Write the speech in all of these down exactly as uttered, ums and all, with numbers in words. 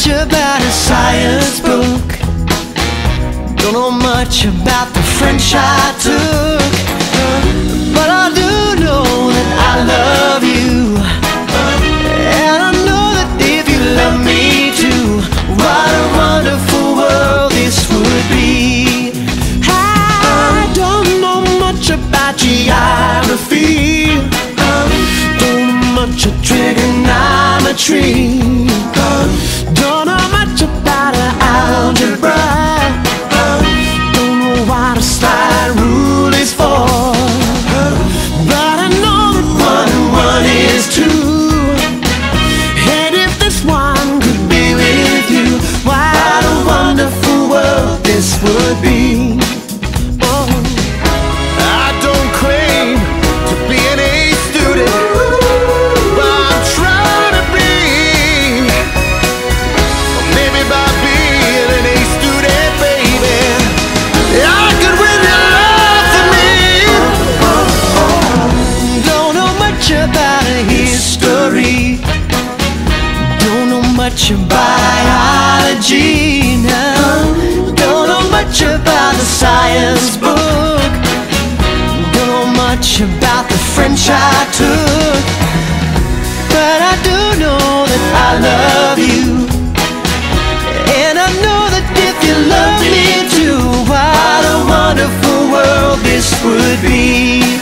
much about a science book. Don't know much about the French I took, but I do know that I love you, and I know that if you love me too, what a wonderful world this would be. I don't know much about geography, don't know much of trigonometry, don't know much about algebra, don't know what a slide rule is for, but I know that one and one is two, and if this one could be with you, what a wonderful world this would be. Oh, I don't claim to be an A student, but I'm trying to be, or maybe by being an A student, baby, I could win your love for me. Don't know much about a history, don't know much of biology, no, don't know much about the science book, don't know much about the French I took, but I do know that I love you, and I know that if you love me too, what a wonderful world this would be.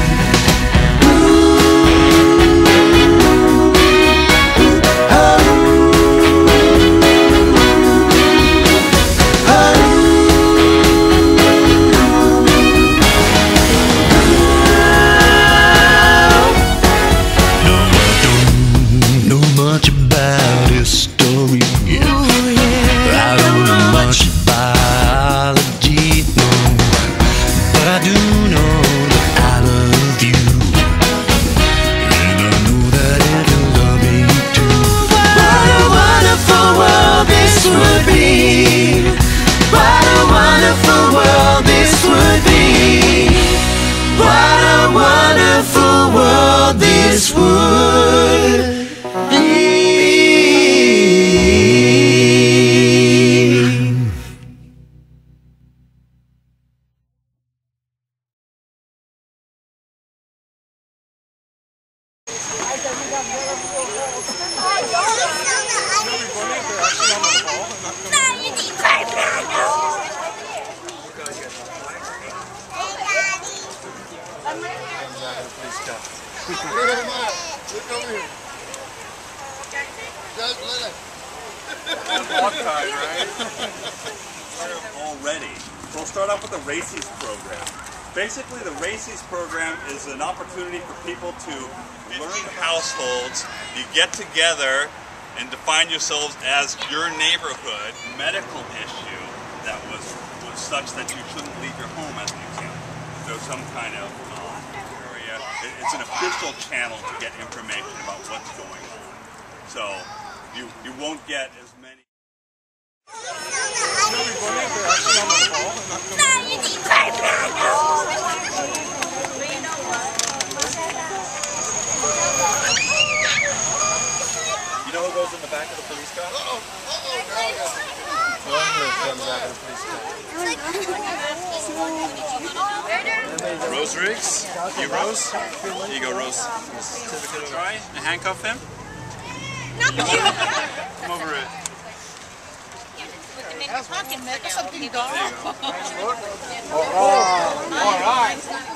This would be. Already. We'll start off with the RACES program. Basically, the RACES program is an opportunity for people to learn households. You get together and define yourselves as your neighborhood medical issue that was, was such that you shouldn't leave your home, as an example. So some kind of uh, area. It, it's an official channel to get information about what's going on. So you, you won't get as many. You know who goes in the back of the police car? Uh-oh. Uh-oh. One comes out of the police car. Rose Riggs? You Rose? Here you go, Rose. Try and handcuff him. Come over it. Something dark. Oh, all right.